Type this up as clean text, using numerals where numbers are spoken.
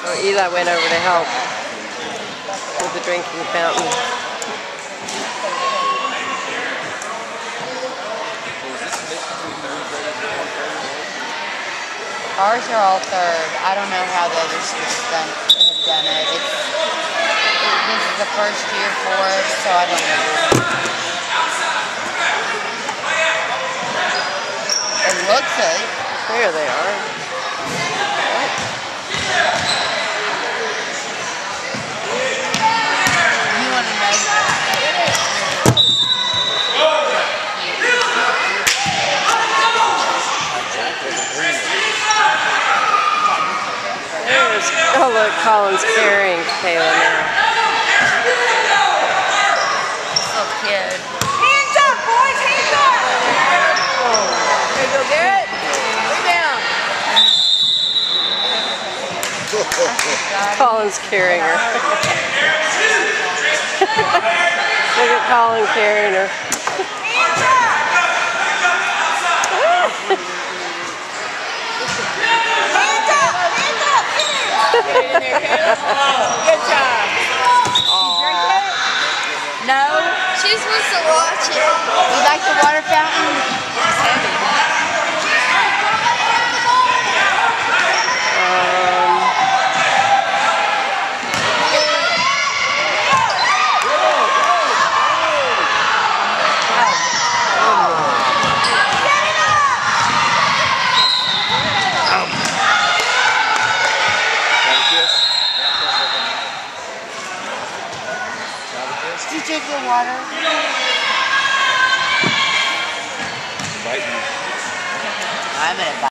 Oh, Eli went over to help with the drinking fountain. Ours are all third. I don't know how the others have done it. This is the first year for us, so I don't know. It looks it. There they are. You want to know? Oh look, Colin's carrying Kayla now. Little kid. Hands up, boys! Hands up! There you go, Garrett. Rebound. Colin's carrying her. Look at Colin carrying her. Hands up! Hands up! Hands up! Get in there, Kayla. Good job. No. She's supposed to watch it. You like the water fountain? It's heavy. Did you drink the water? I'm gonna